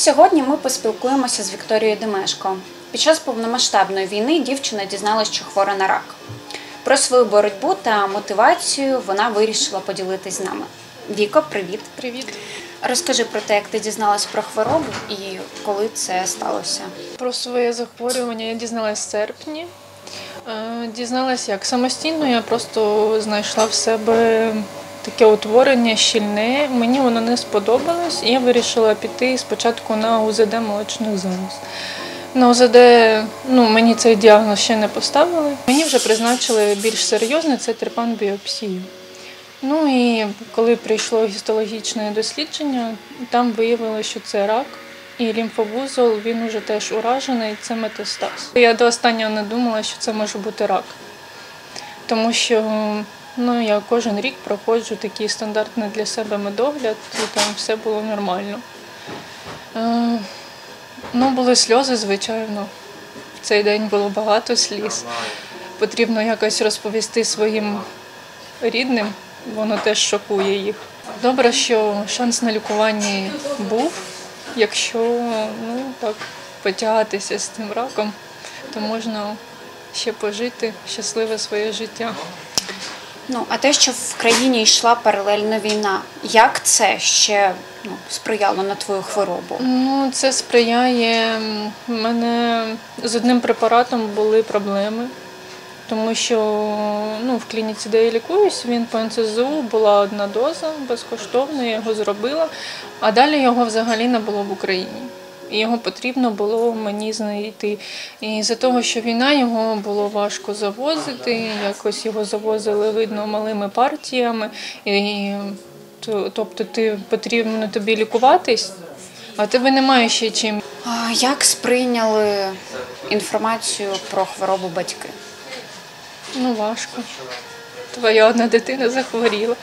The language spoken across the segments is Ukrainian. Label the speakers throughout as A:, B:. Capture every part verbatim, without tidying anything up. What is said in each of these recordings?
A: Сьогодні ми поспілкуємося з Вікторією Демешко. Під час повномасштабної війни дівчина дізналась, що хвора на рак. Про свою боротьбу та мотивацію вона вирішила поділитись з нами. Віко, привіт.
B: Привіт.
A: Розкажи про те, як ти дізналась про хворобу і коли це сталося.
B: Про своє захворювання я дізналась в серпні. Дізналась як самостійно, я просто знайшла в себе таке утворення щільне. Мені воно не сподобалось, і я вирішила піти спочатку на у зет де молочних залоз. На у зет де ну, мені цей діагноз ще не поставили. Мені вже призначили більш серйозне – це тrypan-біопсію. Ну і коли прийшло гістологічне дослідження, там виявилося, що це рак. І лімфовузол, він уже теж уражений, це метастаз. Я до останнього не думала, що це може бути рак. Тому що ну, я кожен рік проходжу такий стандартний для себе медогляд, і там все було нормально. Е, ну, були сльози, звичайно. В цей день було багато сліз. Потрібно якось розповісти своїм рідним, воно теж шокує їх. Добре, що шанс на лікування був. Якщо ну, так, потягатися з цим раком, то можна ще пожити щасливе своє життя.
A: Ну, а те, що в країні йшла паралельна війна, як це ще ну, сприяло на твою хворобу?
B: Ну, це сприяє. У мене з одним препаратом були проблеми, тому що ну, в клініці, де я лікуюсь, він по ен це зе у була одна доза, безкоштовно, я його зробила, а далі його взагалі не було в Україні. І його потрібно було мені знайти. І за того, що війна, його було важко завозити, якось його завозили, видно, малими партіями. І, тобто ти, потрібно тобі лікуватись, а тебе немає ще чим.
A: А як сприйняли інформацію про хворобу батьки?
B: Ну, важко. Твоя одна дитина захворіла.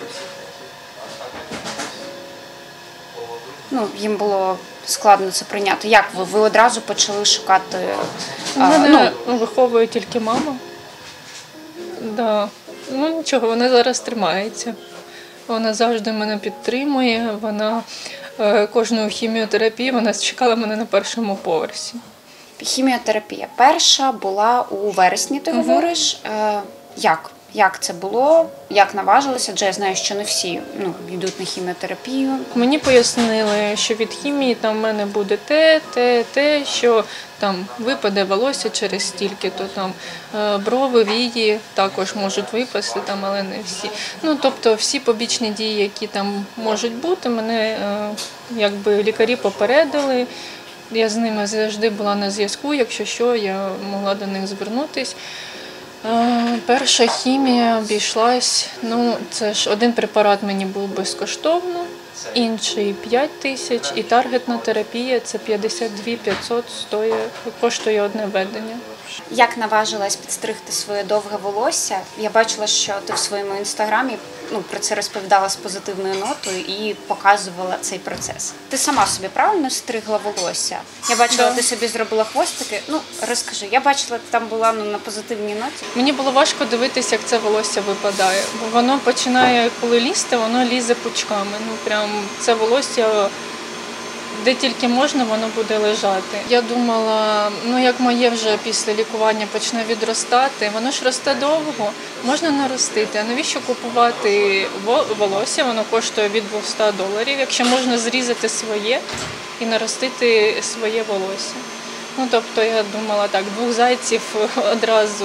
A: Ну, їм було складно це прийняти. Як ви? Ви одразу почали шукати?
B: У мене ну, виховує тільки мама. Да. Ну, нічого, вона зараз тримається. Вона завжди мене підтримує. Вона е, кожну хіміотерапію, вона чекала мене на першому поверсі.
A: Хіміотерапія перша була у вересні, ти угу. говориш. Е, як? Як це було? Як наважилися? Адже я знаю, що не всі ну, йдуть на хіміотерапію.
B: Мені пояснили, що від хімії там в мене буде те, те, те, що там випаде волосся через стільки, то там брови, вії також можуть випасти, там, але не всі. Ну, тобто всі побічні дії, які там можуть бути, мене якби лікарі попередили. Я з ними завжди була на зв'язку, якщо що, я могла до них звернутися. Перша хімія обійшлась, ну це ж один препарат мені був безкоштовно, інший п'ять тисяч, і таргетна терапія це п'ятдесят дві тисячі п'ятсот стоїть, коштує одне введення.
A: Як наважилась підстригти своє довге волосся? Я бачила, що ти в своєму інстаграмі ну, про це розповідала з позитивною нотою і показувала цей процес. Ти сама собі правильно стригла волосся? Я бачила, да. Ти собі зробила хвостики. Ну, розкажи, я бачила, ти там була ну, на позитивній ноті.
B: Мені було важко дивитися, як це волосся випадає, бо воно починає, коли лізти, воно лізе пучками. Ну, прям це волосся, де тільки можна, воно буде лежати. Я думала, ну як моє вже після лікування почне відростати, воно ж росте довго, можна наростити. А навіщо купувати волосся, воно коштує від двохсот доларів, якщо можна зрізати своє і наростити своє волосся. Ну, тобто я думала так, двох зайців одразу.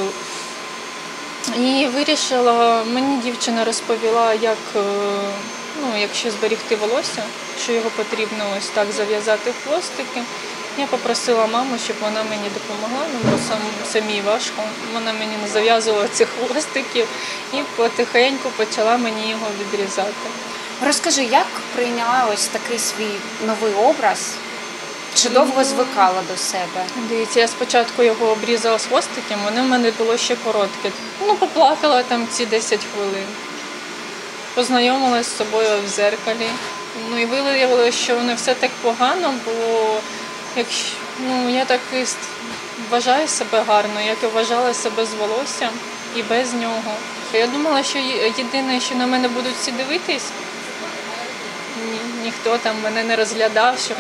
B: І вирішила, мені дівчина розповіла, як, ну, якщо зберігти волосся, що його потрібно ось так зав'язати в хвостики. Я попросила маму, щоб вона мені допомогла, ну, бо сам, самій важко. Вона мені зав'язувала цих хвостиків і потихеньку почала мені його відрізати.
A: Розкажи, як прийняла ось такий свій новий образ? Чи довго звикала до себе?
B: Дивіться, я спочатку його обрізала з хвостиком, вони в мене було ще коротке. Ну, поплакала там ці десять хвилин. Познайомилася з собою в дзеркалі. Ну, і виявилося, що не все так погано, бо якщо, ну, я так і вважаю себе гарно, як і вважала себе з волоссям і без нього. Я думала, що єдине, що на мене будуть всі дивитись, ні, ніхто там мене не розглядав, що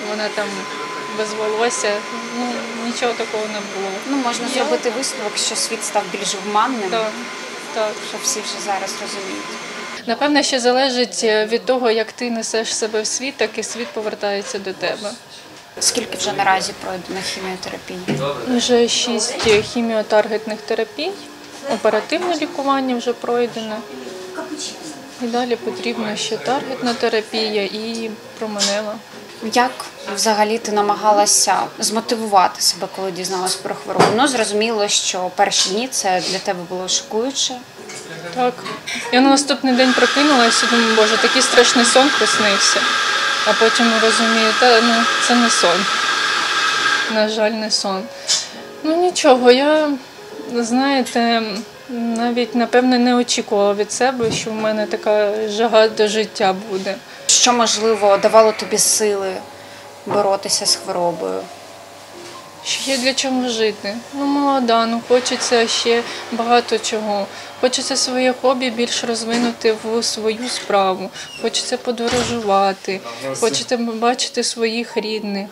B: вона там без волосся. Ну, нічого такого не було.
A: Ну, можна
B: Я-
A: зробити висновок, що світ став більш гуманним,
B: Так, так.
A: що всі вже зараз розуміють.
B: Напевне, ще залежить від того, як ти несеш себе в світ, так і світ повертається до тебе.
A: Скільки вже наразі пройдено хіміотерапії?
B: Вже шість хіміотаргетних терапій, оперативне лікування вже пройдено. І далі потрібна ще таргетна терапія і променева.
A: Як взагалі ти намагалася змотивувати себе, коли дізналась про хворобу? Ну, зрозуміло, що перші дні це для тебе було шокуюче.
B: Так. Я на наступний день прокинулася і думаю, боже, такий страшний сон приснився. А потім розумію, та ну це не сон. На жаль, не сон. Ну нічого, я, знаєте, навіть, напевне, не очікувала від себе, що в мене така жага до життя буде.
A: Що, можливо, давало тобі сили боротися з хворобою?
B: Що є для чого жити. Ну, молода, ну хочеться ще багато чого. Хочеться своє хобі більш розвинути в свою справу. Хочеться подорожувати, хочеться бачити своїх рідних.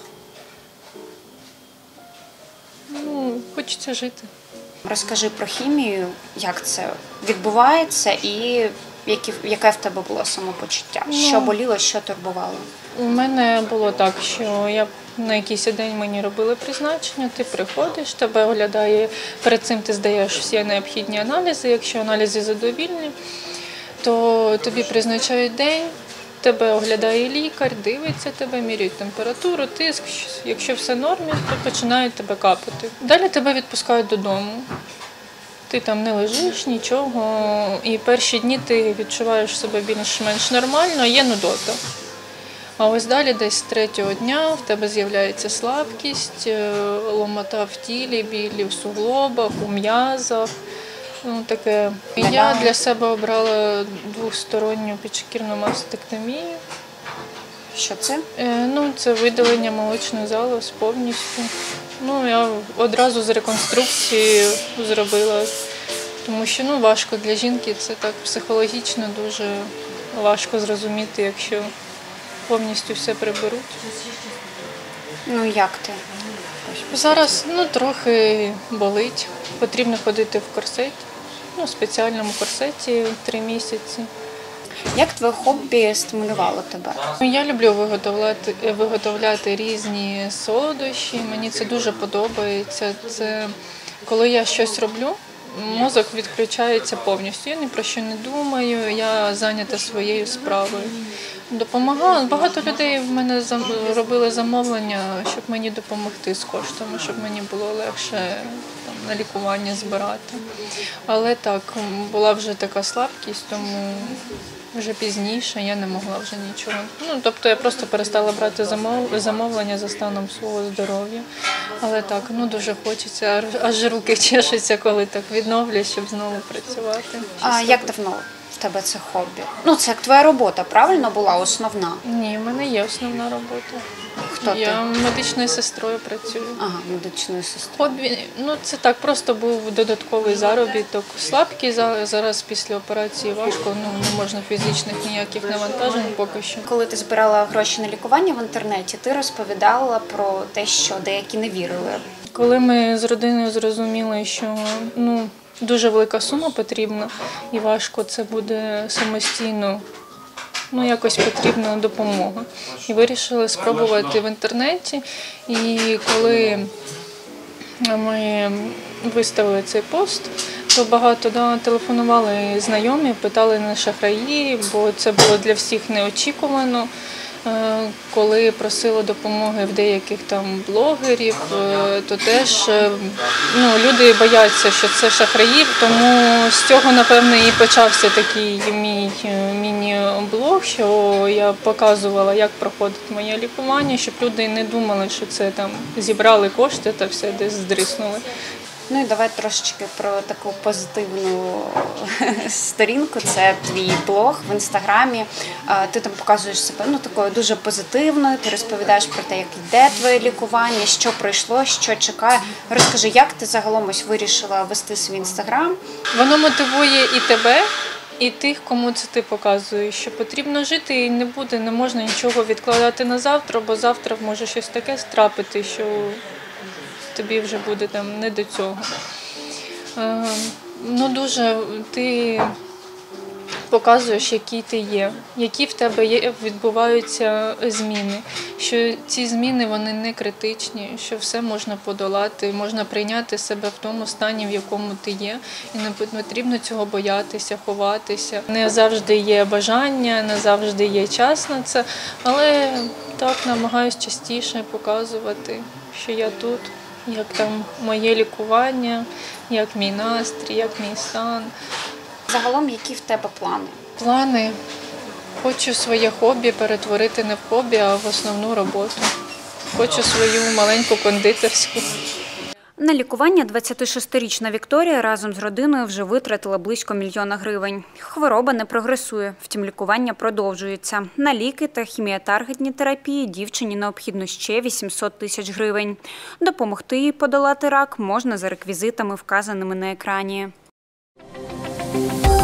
B: Ну, хочеться жити.
A: Розкажи про хімію, як це відбувається і які, яке в тебе було самопочуття? Що боліло, що турбувало?
B: У мене було так, що я на якийсь день мені робили призначення, ти приходиш, тебе оглядає, перед цим ти здаєш всі необхідні аналізи, якщо аналізи задовільні, то тобі призначають день, тебе оглядає лікар, дивиться тебе, міряють температуру, тиск, якщо все в нормі, то починають тебе капати. Далі тебе відпускають додому. Ти там не лежиш, нічого, і перші дні ти відчуваєш себе більш-менш нормально, є нудота. А ось далі десь з третього дня в тебе з'являється слабкість, ломота в тілі, білі в суглобах, у м'язах. Ну, таке. Я для себе обрала двосторонню підшкірну мастектомію.
A: Що це?
B: Ну, це видалення молочних залоз повністю. Ну, я одразу з реконструкції зробила, тому що ну, важко для жінки, це так психологічно дуже важко зрозуміти, якщо повністю все приберуть.
A: Ну, як ти?
B: Зараз ну, трохи болить, потрібно ходити в корсеті, ну, в спеціальному корсеті три місяці.
A: Як твоє хобі стимулювало тебе?
B: Я люблю виготовляти, виготовляти різні солодощі, мені це дуже подобається. Це коли я щось роблю, мозок відключається повністю. Я ні про що не думаю, я зайнята своєю справою. Допомагала. Багато людей в мене робили замовлення, щоб мені допомогти з коштами, щоб мені було легше там, на лікування збирати. Але так, була вже така слабкість, тому вже пізніше я не могла вже нічого. Ну, тобто я просто перестала брати замовлення за станом свого здоров'я. Але так, ну дуже хочеться, аж руки чешуться, коли так відновлюсь, щоб знову працювати.
A: А як давно в тебе це хобі? Ну, це як твоя робота, правильно, була основна?
B: Ні, в мене є основна робота.
A: Хто ти?
B: Я медичною сестрою працюю.
A: Ага, медичною сестрою.
B: Хобі, ну це так, просто був додатковий заробіток. Слабкий зараз після операції важко, ну не можна фізичних ніяких навантажень поки що.
A: Коли ти збирала гроші на лікування в інтернеті, ти розповідала про те, що деякі не вірили.
B: Коли ми з родиною зрозуміли, що ну дуже велика сума потрібна і важко це буде самостійно. Ну, якось потрібна допомога. І вирішили спробувати в інтернеті. І коли ми виставили цей пост, то багато да, телефонували знайомі, питали на шахраї, бо це було для всіх неочікувано. Коли просили допомоги в деяких там блогерів, то теж ну, люди бояться, що це шахраї, тому з цього, напевно, і почався такий мій міні-блог, що я показувала, як проходить моє лікування, щоб люди не думали, що це там зібрали кошти та все десь здриснули.
A: Ну і давай трошечки про таку позитивну сторінку. Це твій блог в інстаграмі. Ти там показуєш себе ну, такою дуже позитивною, ти розповідаєш про те, як йде твоє лікування, що пройшло, що чекає. Розкажи, як ти загалом ось вирішила вести свій інстаграм?
B: Воно мотивує і тебе, і тих, кому це ти показуєш, що потрібно жити і не буде, не можна нічого відкладати на завтра, бо завтра може щось таке страпити, що тобі вже буде там не до цього. Е, ну дуже ти показуєш, який ти є, які в тебе є, відбуваються зміни, що ці зміни вони не критичні, що все можна подолати, можна прийняти себе в тому стані, в якому ти є, і не потрібно цього боятися, ховатися. Не завжди є бажання, не завжди є час на це, але так намагаюся частіше показувати, що я тут, як там моє лікування, як мій настрій, як мій стан.
A: Загалом, які в тебе плани?
B: Плани. Хочу своє хобі перетворити не в хобі, а в основну роботу. Хочу свою маленьку кондитерську.
A: На лікування двадцятишестирічна Вікторія разом з родиною вже витратила близько мільйона гривень. Хвороба не прогресує, втім лікування продовжується. На ліки та хіміотаргетні терапії дівчині необхідно ще вісімсот тисяч гривень. Допомогти їй подолати рак можна за реквізитами, вказаними на екрані. Thank you.